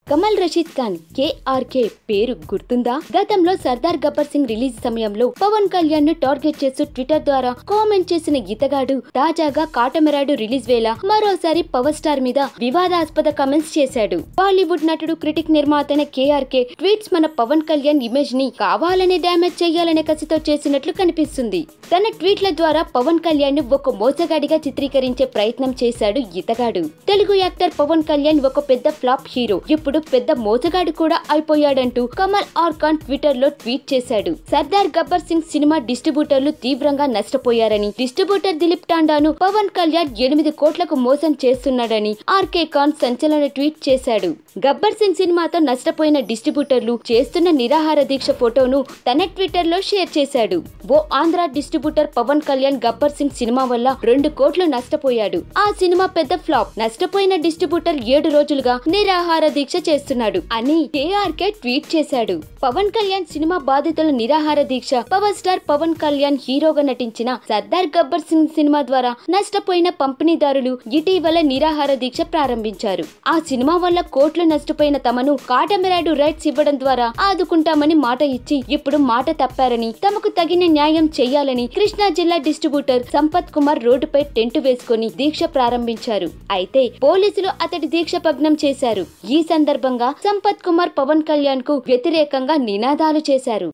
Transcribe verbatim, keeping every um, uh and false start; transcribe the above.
Kamal Rashid Khan KRK పేరు గుర్తుందా? గతంలో సర్దార్ గబ్బర్ సింగ్ రిలీజ్ సమయంలో పవన్ కళ్యాణ్ ను టార్గెట్ చేస్తూ ట్విట్టర్ ద్వారా కామెంట్ చేసిన ఇతగాడు తాజాగా కాటమరాయుడు రిలీజ్ వేళ మరోసారి పవర్ స్టార్ మీద వివాదాస్పద కామెంట్స్ చేశాడు. బాలీవుడ్ నటుడు, క్రిటిక్, నిర్మాత అయిన కేఆర్కే ట్వీట్స్ మన పవన్ కళ్యాణ్ ఇమేజ్ ని కావాలనే డ్యామేజ్ చేయాలనే కసితో చేసినట్లు కనిపిస్తుంది. తన ట్వీట్ల ద్వారా పవన్ కళ్యాణ్ ను ఒక మోసగాడిగా చిత్రీకరించే ప్రయత్నం చేశాడు ఇతగాడు. తెలుగు యాక్టర్ పవన్ కళ్యాణ్ ఒక పెద్ద ఫ్లాప్ హీరో, ఇప్పుడు పెద్ద మోసగాడు కూడా అయిపోయాడంటూ కమల్ ఆర్ ఖాన్ ట్విట్టర్ లో ట్వీట్ చేశాడు. సర్దార్ గబ్బర్ సింగ్ సినిమా డిస్ట్రిబ్యూటర్లు తీవ్రంగా నష్టపోయారని, డిస్ట్రిబ్యూటర్ దిలీప్ టాండాను పవన్ కళ్యాణ్ ఎనిమిది కోట్లకు మోసం చేస్తున్నాడని ఆర్కే ఖాన్ సంచలన ట్వీట్ చేశాడు. గబ్బర్ సింగ్ సినిమాతో నష్టపోయిన డిస్ట్రిబ్యూటర్లు చేస్తున్న నిరాహార దీక్ష ఫోటోను తన ట్విట్టర్ లో షేర్ చేశాడు. ఓ ఆంధ్ర డిస్ట్రిబ్యూటర్ పవన్ కళ్యాణ్ గబ్బర్ సింగ్ సినిమా వల్ల రెండు కోట్లు నష్టపోయాడు. ఆ సినిమా పెద్ద ఫ్లాప్. నష్టపోయిన డిస్ట్రిబ్యూటర్ ఏడు రోజులుగా నిరాహార దీక్ష చేస్తున్నాడు అని కేఆర్కే ట్వీట్ చేశాడు. పవన్ కళ్యాణ్ సినిమా బాధితుల నిరాహార దీక్ష పవర్ స్టార్ పవన్ కళ్యాణ్ హీరోగా నటించిన సర్దార్ గబ్బర్ సింగ్ సినిమా ద్వారా నష్టపోయిన పంపిణీదారులు ఇటీవల నిరాహార దీక్ష ప్రారంభించారు. ఆ సినిమా వల్ల కోట్లు నష్టపోయిన తమను కాటమరాయుడు రైట్స్ ఇవ్వడం ద్వారా ఆదుకుంటామని మాట ఇచ్చి ఇప్పుడు మాట తప్పారని, తమకు తగిన న్యాయం చేయాలని కృష్ణా జిల్లా డిస్ట్రిబ్యూటర్ సంపత్ కుమార్ రోడ్డుపై టెంట్ వేసుకుని దీక్ష ప్రారంభించారు. అయితే పోలీసులు అతడి దీక్ష భగ్నం చేశారు. ఈ సందర్భంగా సంపత్ కుమార్ పవన్ కళ్యాణ్ కు వ్యతిరేకంగా నినాదాలు చేశారు.